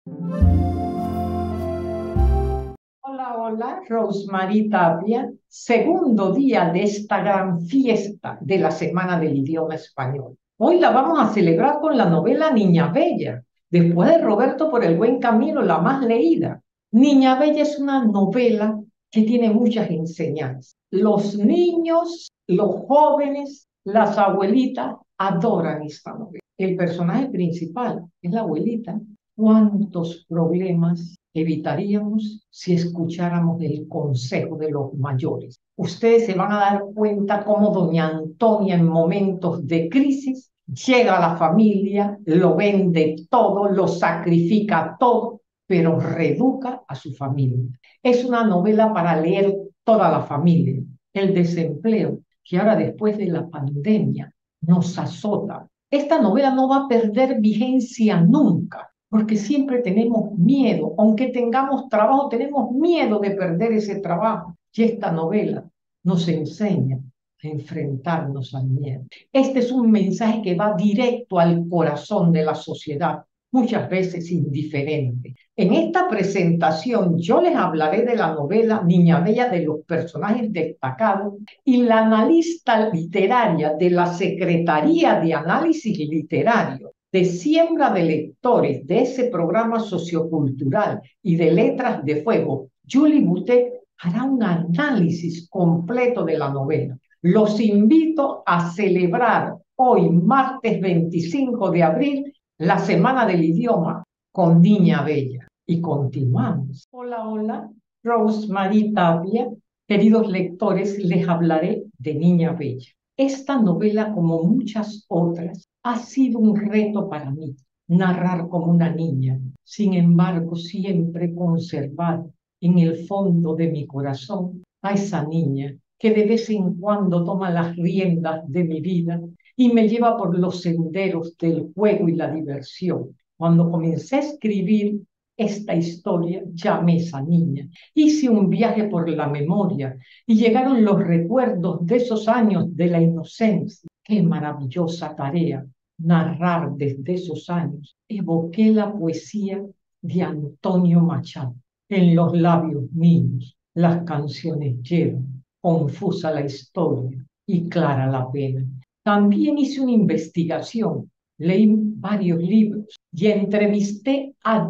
Hola, hola, Rosmarie Tapia, segundo día de esta gran fiesta de la Semana del Idioma Español. Hoy la vamos a celebrar con la novela Niña Bella, después de Roberto por el Buen Camino, la más leída. Niña Bella es una novela que tiene muchas enseñanzas. Los niños, los jóvenes, las abuelitas adoran esta novela. El personaje principal es la abuelita. ¿Cuántos problemas evitaríamos si escucháramos el consejo de los mayores? Ustedes se van a dar cuenta cómo doña Antonia en momentos de crisis llega a la familia, lo vende todo, lo sacrifica todo, pero reeduca a su familia. Es una novela para leer toda la familia. El desempleo, que ahora después de la pandemia nos azota. Esta novela no va a perder vigencia nunca, porque siempre tenemos miedo, aunque tengamos trabajo, tenemos miedo de perder ese trabajo. Y esta novela nos enseña a enfrentarnos al miedo. Este es un mensaje que va directo al corazón de la sociedad, muchas veces indiferente. En esta presentación yo les hablaré de la novela Niña Bella, de los personajes destacados, y la analista literaria de la Secretaría de Análisis Literario de Siembra de Lectores de ese programa sociocultural y de Letras de Fuego, Julie Boutet, hará un análisis completo de la novela. Los invito a celebrar hoy, martes 25 de abril, la Semana del Idioma con Niña Bella. Y continuamos. Hola, hola, Rosmarie Tapia. Queridos lectores, les hablaré de Niña Bella. Esta novela, como muchas otras, ha sido un reto para mí, narrar como una niña. Sin embargo, siempre conservar en el fondo de mi corazón a esa niña que de vez en cuando toma las riendas de mi vida y me lleva por los senderos del juego y la diversión. Cuando comencé a escribir esta historia, llamé a esa niña. Hice un viaje por la memoria y llegaron los recuerdos de esos años de la inocencia. Qué maravillosa tarea narrar desde esos años. Evoqué la poesía de Antonio Machado. En los labios míos las canciones llevan, confusa la historia y clara la pena. También hice una investigación, leí varios libros y entrevisté a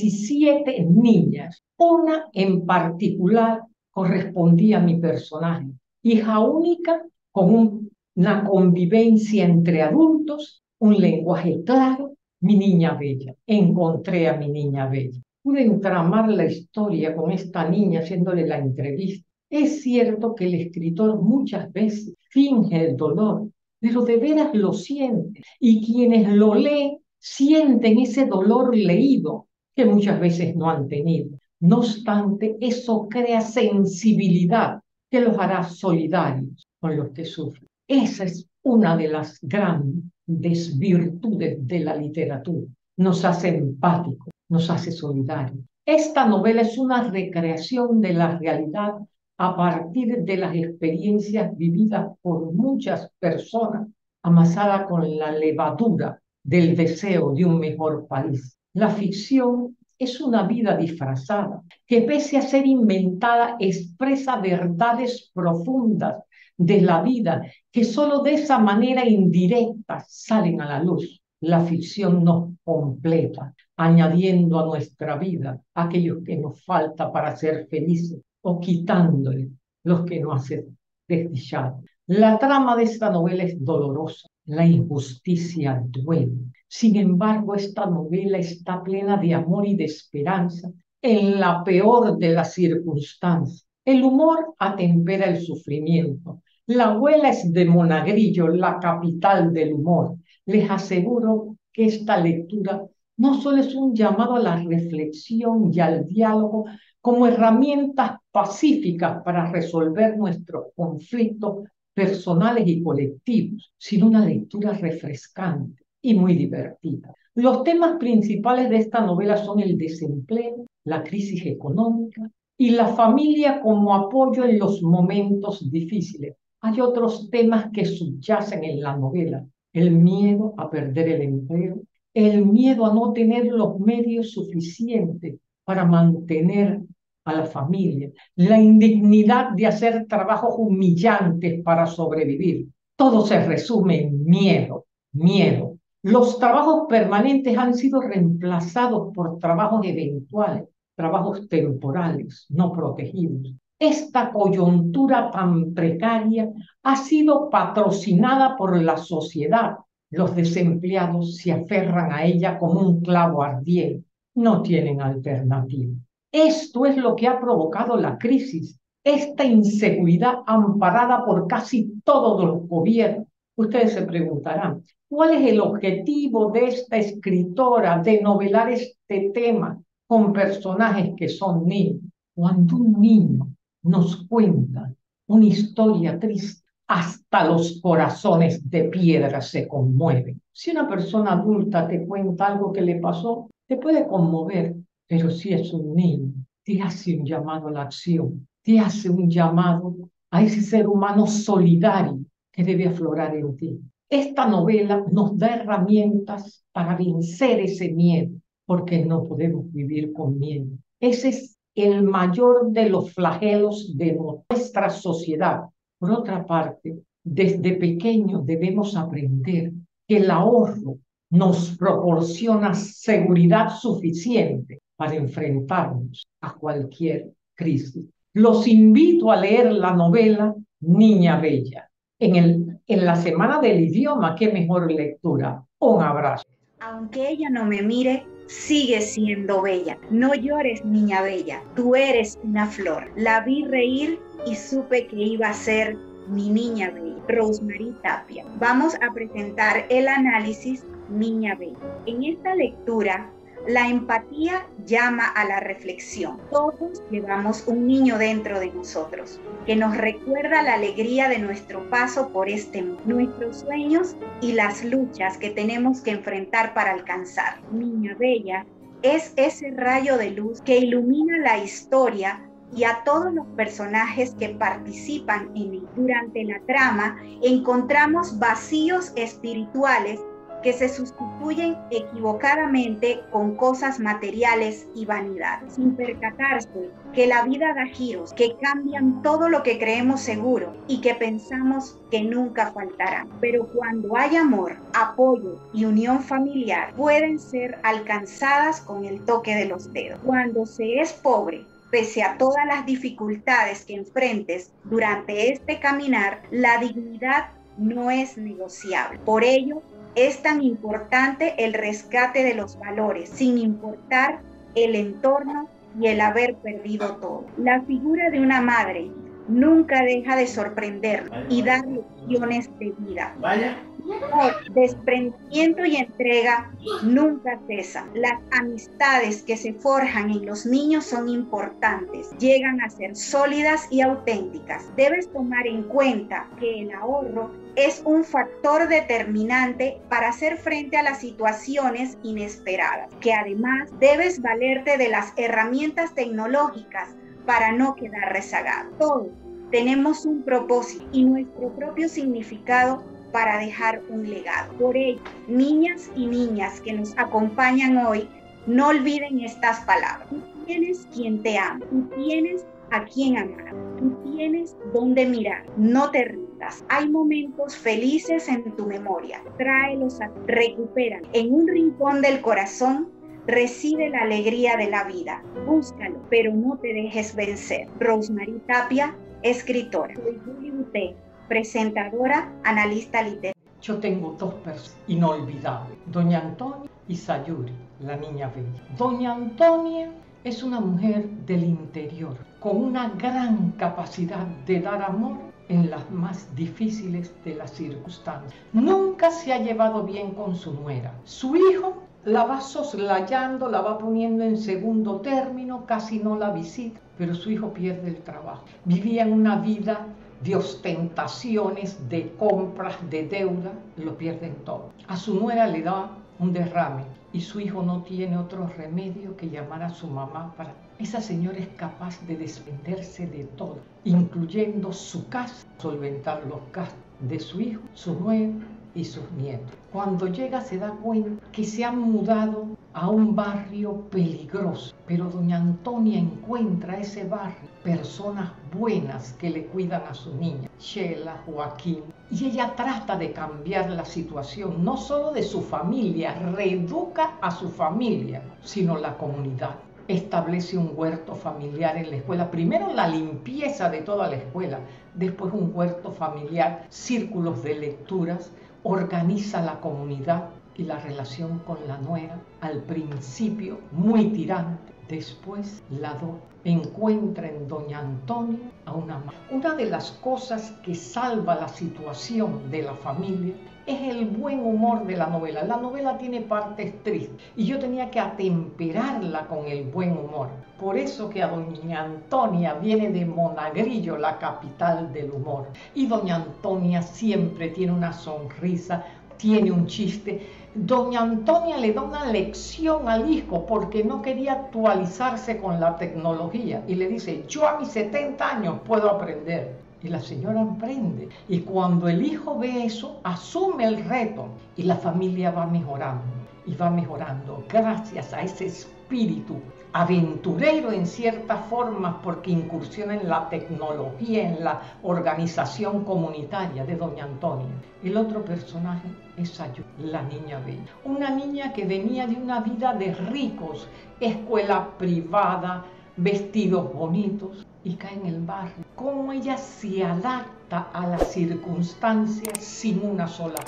17 niñas. Una en particular correspondía a mi personaje, hija única con una convivencia entre adultos, un lenguaje claro, mi niña bella. Encontré a mi niña bella. Pude entramar la historia con esta niña haciéndole la entrevista. Es cierto que el escritor muchas veces finge el dolor, pero de veras lo siente. Y quienes lo leen sienten ese dolor leído que muchas veces no han tenido. No obstante, eso crea sensibilidad que los hará solidarios con los que sufren. Esa es una de las grandes virtudes de la literatura. Nos hace empáticos, nos hace solidarios. Esta novela es una recreación de la realidad a partir de las experiencias vividas por muchas personas, amasada con la levadura del deseo de un mejor país. La ficción es una vida disfrazada, que pese a ser inventada, expresa verdades profundas de la vida, que solo de esa manera indirecta salen a la luz. La ficción nos completa, añadiendo a nuestra vida aquellos que nos falta para ser felices o quitándole los que nos hacen desdichados. La trama de esta novela es dolorosa, la injusticia duele. Sin embargo, esta novela está plena de amor y de esperanza en la peor de las circunstancias. El humor atempera el sufrimiento. La abuela es de Monagrillo, la capital del humor. Les aseguro que esta lectura no solo es un llamado a la reflexión y al diálogo como herramientas pacíficas para resolver nuestros conflictos personales y colectivos, sino una lectura refrescante y muy divertida. Los temas principales de esta novela son el desempleo, la crisis económica y la familia como apoyo en los momentos difíciles. Hay otros temas que subyacen en la novela: el miedo a perder el empleo, el miedo a no tener los medios suficientes para mantener a la familia, la indignidad de hacer trabajos humillantes para sobrevivir. Todo se resume en miedo, miedo. Los trabajos permanentes han sido reemplazados por trabajos eventuales, trabajos temporales, no protegidos. Esta coyuntura tan precaria ha sido patrocinada por la sociedad. Los desempleados se aferran a ella como un clavo ardiente. No tienen alternativa. Esto es lo que ha provocado la crisis, esta inseguridad amparada por casi todos los gobiernos. Ustedes se preguntarán, ¿cuál es el objetivo de esta escritora de novelar este tema con personajes que son niños? Cuando un niño nos cuenta una historia triste, hasta los corazones de piedra se conmueven. Si una persona adulta te cuenta algo que le pasó, te puede conmover, pero si es un niño, te hace un llamado a la acción, te hace un llamado a ese ser humano solidario que debe aflorar en ti. Esta novela nos da herramientas para vencer ese miedo, porque no podemos vivir con miedo. Ese es el mayor de los flagelos de nuestra sociedad. Por otra parte, desde pequeños debemos aprender que el ahorro nos proporciona seguridad suficiente para enfrentarnos a cualquier crisis. Los invito a leer la novela Niña Bella. En la Semana del Idioma, qué mejor lectura. Un abrazo. Aunque ella no me mire, sigue siendo bella. No llores, niña bella, tú eres una flor. La vi reír y supe que iba a ser mi niña bella. Rosemary Tapia. Vamos a presentar el análisis Niña Bella. En esta lectura, la empatía llama a la reflexión. Todos llevamos un niño dentro de nosotros que nos recuerda la alegría de nuestro paso por este mundo, nuestros sueños y las luchas que tenemos que enfrentar para alcanzar. Niña Bella es ese rayo de luz que ilumina la historia y a todos los personajes que participan en él. Durante la trama encontramos vacíos espirituales que se sustituyen equivocadamente con cosas materiales y vanidades, sin percatarse que la vida da giros que cambian todo lo que creemos seguro y que pensamos que nunca faltarán. Pero cuando hay amor, apoyo y unión familiar, pueden ser alcanzadas con el toque de los dedos. Cuando se es pobre, pese a todas las dificultades que enfrentes durante este caminar, la dignidad no es negociable. Por ello, es tan importante el rescate de los valores, sin importar el entorno y el haber perdido todo. La figura de una madre nunca deja de sorprender y dar lecciones de vida. Desprendimiento y entrega nunca cesan. Las amistades que se forjan en los niños son importantes, llegan a ser sólidas y auténticas. Debes tomar en cuenta que el ahorro es un factor determinante para hacer frente a las situaciones inesperadas, que además debes valerte de las herramientas tecnológicas para no quedar rezagado. Todos tenemos un propósito y nuestro propio significado para dejar un legado. Por ello, niñas y niñas que nos acompañan hoy, no olviden estas palabras. Tú tienes quien te ama, tú tienes a quien amar, tú tienes dónde mirar, no te rindas. Hay momentos felices en tu memoria, tráelos a ti, recupera. En un rincón del corazón reside la alegría de la vida. Búscalo, pero no te dejes vencer. Rosemary Tapia, escritora. Soy Julie Buté, presentadora, analista literaria. Yo tengo dos personas inolvidables, Doña Antonia y Sayuri, la niña bella. Doña Antonia es una mujer del interior, con una gran capacidad de dar amor en las más difíciles de las circunstancias. Nunca se ha llevado bien con su nuera. Su hijo la va soslayando, la va poniendo en segundo término, casi no la visita, pero su hijo pierde el trabajo. Vivía en una vida de ostentaciones, de compras, de deuda, lo pierden todo. A su nuera le da un derrame y su hijo no tiene otro remedio que llamar a su mamá para... Esa señora es capaz de desprenderse de todo, incluyendo su casa, solventar los gastos de su hijo, su nuera y sus nietos. Cuando llega se da cuenta que se han mudado a un barrio peligroso, pero doña Antonia encuentra ese barrio personas buenas que le cuidan a su niña, Chela, Joaquín, y ella trata de cambiar la situación, no solo de su familia, reeduca a su familia, sino la comunidad. Establece un huerto familiar en la escuela, primero la limpieza de toda la escuela, después un huerto familiar, círculos de lecturas, organiza la comunidad y la relación con la nuera, al principio muy tirante, después la encuentra en doña Antonia a una madre. Una de las cosas que salva la situación de la familia es el buen humor de la novela. La novela tiene partes tristes y yo tenía que atemperarla con el buen humor. Por eso que a doña Antonia viene de Monagrillo, la capital del humor. Y doña Antonia siempre tiene una sonrisa, tiene un chiste. Doña Antonia le da una lección al hijo porque no quería actualizarse con la tecnología y le dice, yo a mis 70 años puedo aprender. Y la señora aprende. Y cuando el hijo ve eso, asume el reto y la familia va mejorando. Y va mejorando gracias a ese espíritu aventurero en ciertas formas porque incursiona en la tecnología, en la organización comunitaria de doña Antonia. El otro personaje es Ayu, la niña bella. Una niña que venía de una vida de ricos, escuela privada, vestidos bonitos y cae en el barrio. Cómo ella se adapta a las circunstancias sin una sola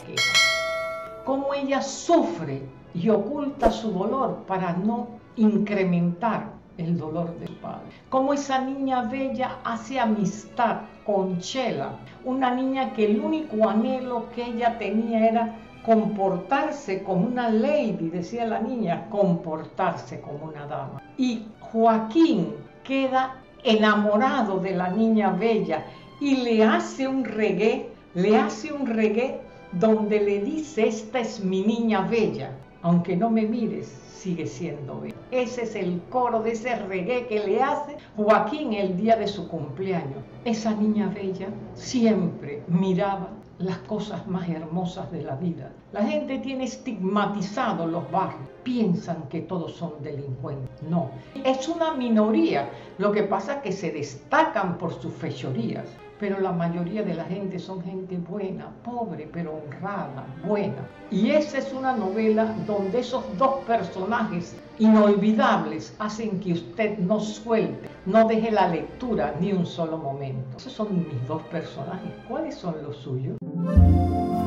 queja. Cómo ella sufre y oculta su dolor para no incrementar el dolor del padre. Cómo esa niña bella hace amistad con Chela, una niña que el único anhelo que ella tenía era comportarse como una lady, decía la niña, comportarse como una dama. Y Joaquín queda enamorado de la niña bella y le hace un reggae donde le dice, esta es mi niña bella, aunque no me mires, sigue siendo bella. Ese es el coro de ese reggae que le hace Joaquín el día de su cumpleaños. Esa niña bella siempre miraba las cosas más hermosas de la vida. La gente tiene estigmatizado los barrios, piensan que todos son delincuentes. No, es una minoría. Lo que pasa es que se destacan por sus fechorías, pero la mayoría de la gente son gente buena, pobre, pero honrada, buena. Y esa es una novela donde esos dos personajes inolvidables hacen que usted no suelte, no deje la lectura ni un solo momento. Esos son mis dos personajes. ¿Cuáles son los suyos?